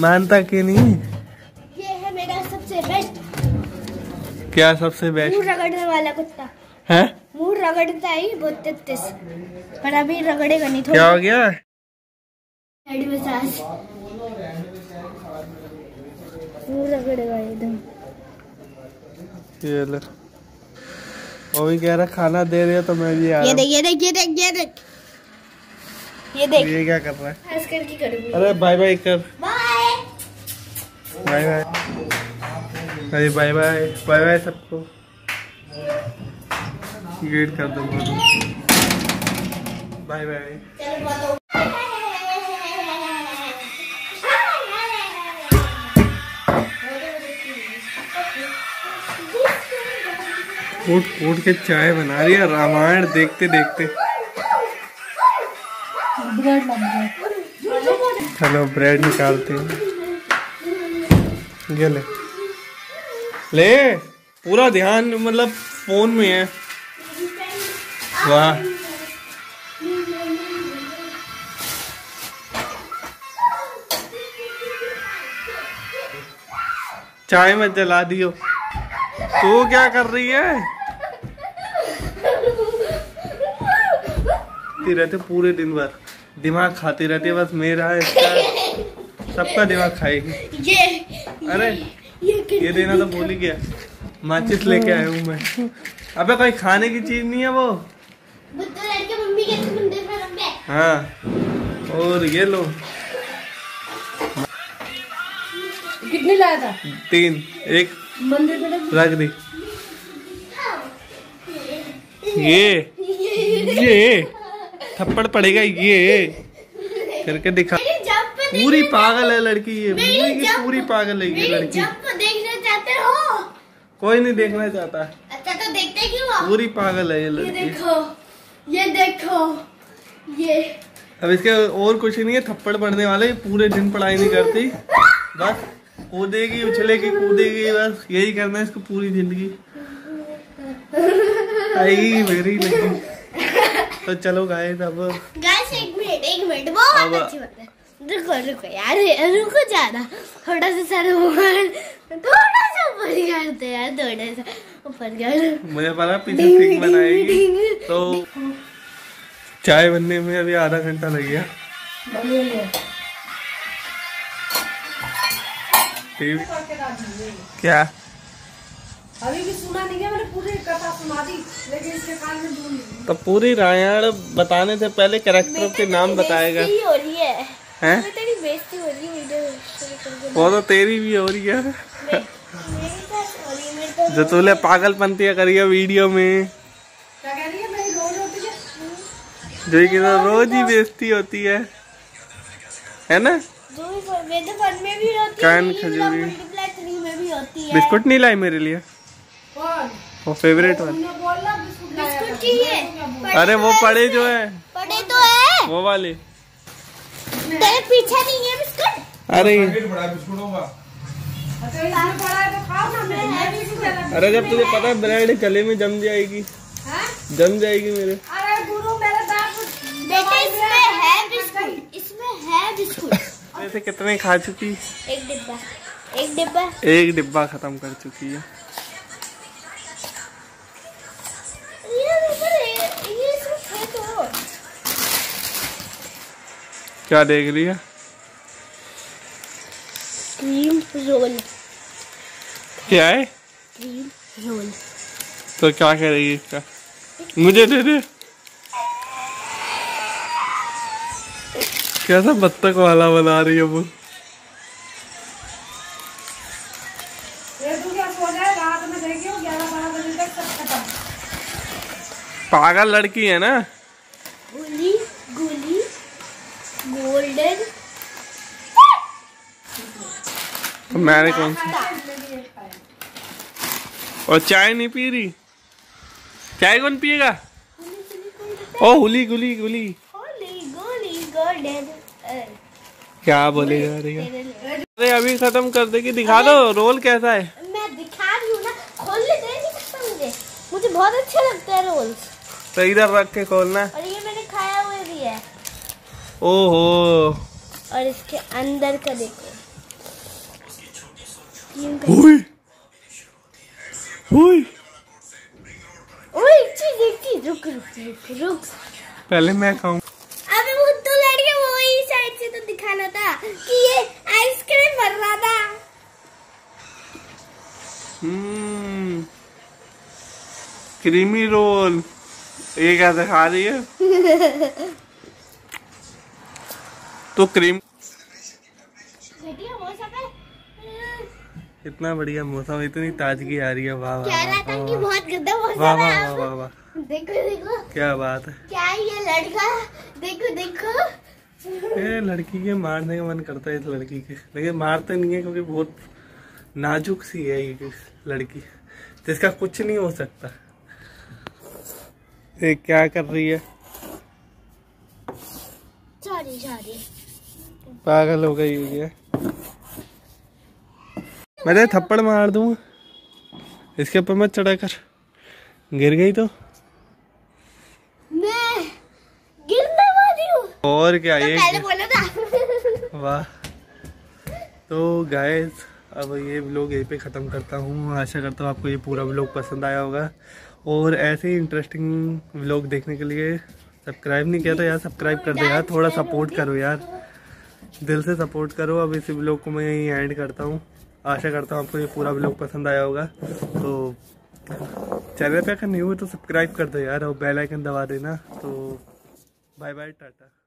मानता कि नहीं? ये है मेरा सबसे बेस्ट। क्या सबसे बेस्ट? मुंह रगड़ने वाला कुत्ता है। मुंह रगड़ता ही बहुत तेज, पर अभी रगड़ेगा नहीं। क्या हो गया? Head massage. मुंह रगड़ेगा एकदम। ये लो, वो भी कह रहा खाना दे रहे हो तो मैं भी आ रहा हूं। ये देख ये देख ये देख ये देख ये देख। ये क्या कर रहा है? खास करके करूंगी। अरे बाय बाय कर। Bye bye bye. अरे बाय बाय बाय बाय सबको। गेट कर दो। Bye bye. उठ उठ के चाय बना रही है रामायण देखते देखते। चलो ब्रेड निकालते हैं। ये ले ले, पूरा ध्यान मतलब फोन में है। वाह, चाय मत जला दियो। तू क्या कर रही है? रहते पूरे दिन भर दिमाग खाती रहती है, बस मेरा है इसका सबका दिमाग खाएगी। अरे ये देना तो भूल ही गया। माचिस लेके आया हूँ मैं। अबे कोई खाने की चीज नहीं है वो। मम्मी के मंदिर में रख दे। हाँ, और ये लो। कितने लाया था? 3, एक मंदिर में रख दी। ये थप्पड़ पड़ेगा ये करके दिखा। पूरी पागल है लड़की ये, पूरी पागल है ये लड़की। देखना चाहते हो? कोई नहीं देखना चाहता। अच्छा तो देखते क्यों हो? पूरी पागल है ये लड़की। ये देखो ये। अब इसके और कुछ नहीं है, थप्पड़ पड़ने वाले। पूरे दिन पढ़ाई नहीं करती, बस कूदेगी उछलेगी कूदेगी, बस यही करना है इसको पूरी जिंदगी। आई मेरी लगी। तो चलो गाइस, अब एक मिनट बहुत अच्छी बात है। रुको यार, रुको ज्यादा, थोड़ा सा सर थोड़ा सा ऊपर करते यार, थोड़ा सा ऊपर कर। मुझे पता पीछे सिंग बनाएगी तो चाय बनने में अभी आधा घंटा लग गया। क्या अभी भी सुना नहीं है, मैंने पूरी कथा सुना दी, लेकिन इसके कान में धूल नहीं। तो पूरी रामायण बताने से पहले कैरेक्टरों के नाम बताएगा। हो रही है हैं? तेरी बेइज्जती हो रही है वीडियो। वो तो तेरी भी हो रही है। मेरी जो तूने पागलपंतियां करी है वीडियो में, क्या कह रही है? मेरी रोज होती है, जो कि तो रोज ही बेइज्जती होती है ना? में भी होती कान है, खजूरी। मल्टीप्लाई 3 में भी होती है। बिस्कुट नहीं लाई मेरे लिए? कौन? वो फेवरेट वाला। तुमने बोला बिस्कुट लाया था। बिस्कुट चाहिए? अरे वो पड़े जो है, पड़े तो है, वो वाले। तेरे पीछे नहीं है बिस्कुट? अरे बिस्कुट होगा। अच्छा इसमें पड़ा है तो खाओ ना, मैं है बिस्कुट। अरे जब तुझे पता है ब्रेड गले में जम जाएगी, जम जाएगी मेरे। अरे गुरु मेरे दांत बेटा इसमें है बिस्कुट, इसमें है बिस्कुट। ऐसे कितने खा चुकी? एक डिब्बा एक डिब्बा खत्म कर चुकी है। ये सिर्फ है तो। क्या देख रही है? Cream roll. क्या है? Cream roll. तो क्या कह रही है इसका? मुझे दे दे। कैसा बत्तख वाला बना रही है वो। ये तू क्या सो जाए, रात में देखियो 11-12 बजे तक सब खत्म। पागल लड़की है ना? गोली गोल्डन। तो मैंने कौन सी? और चाय नहीं पी रही? चाय कौन पिएगा? ओ हुली गुली गुली क्या बोले जा रही है? अरे अभी खत्म कर देगी, दिखा दो रोल कैसा है। मैं दिखा रही हूँ ना, खोलने दे नहीं सकता मुझे बहुत अच्छे लगते हैं रोल्स। तो इधर रख के खोलना। और ये मैंने खाया हुआ भी है। ओहो, और इसके अंदर का देखो, ओए ओए ओए चीज रुक रुक रुक रुक। पहले मैं खाऊं। अबे वो तो लड़के वही साइड से तो दिखाना था कि ये आइसक्रीम भर रहा था। क्रीमी रोल ये कैसे खा रही है? तो क्रीम इतना बढ़िया मौसम, इतनी ताजगी आ रही है। वाह वाह कह रहा था कि बहुत गंदा मौसम वाह है। वाह वाह वाह। देखो देखो क्या बात है। क्या ये लड़का, देखो देखो। ये लड़की के मारने का मन करता है इस लड़की के, लेकिन मारते नहीं है क्योंकि बहुत नाजुक सी है ये लड़की, जिसका कुछ नहीं हो सकता। ये क्या कर रही है? Sorry sorry. पागल हो गई है। मैं थप्पड़ मार दूं इसके ऊपर, मत चढ़ा कर, गिर गई तो मैं गिरने वाली हूँ। और क्या तो ये पहले बोला था। वाह। तो गाइस अब ये व्लॉग यहीं पे ख़त्म करता हूँ। आशा करता हूँ आपको ये पूरा व्लॉग पसंद आया होगा, और ऐसे ही इंटरेस्टिंग व्लॉग देखने के लिए सब्सक्राइब नहीं किया तो यार सब्सक्राइब कर दो यार, थोड़ा सपोर्ट करो यार, दिल से सपोर्ट करो। अब इसी व्लॉग को मैं यहीं एंड करता हूँ। आशा करता हूँ आपको ये पूरा व्लॉग पसंद आया होगा। तो चैनल पे अगर नहीं हुए तो सब्सक्राइब कर दो यार, और बेल आइकन दबा देना। तो बाय बाय, टाटा।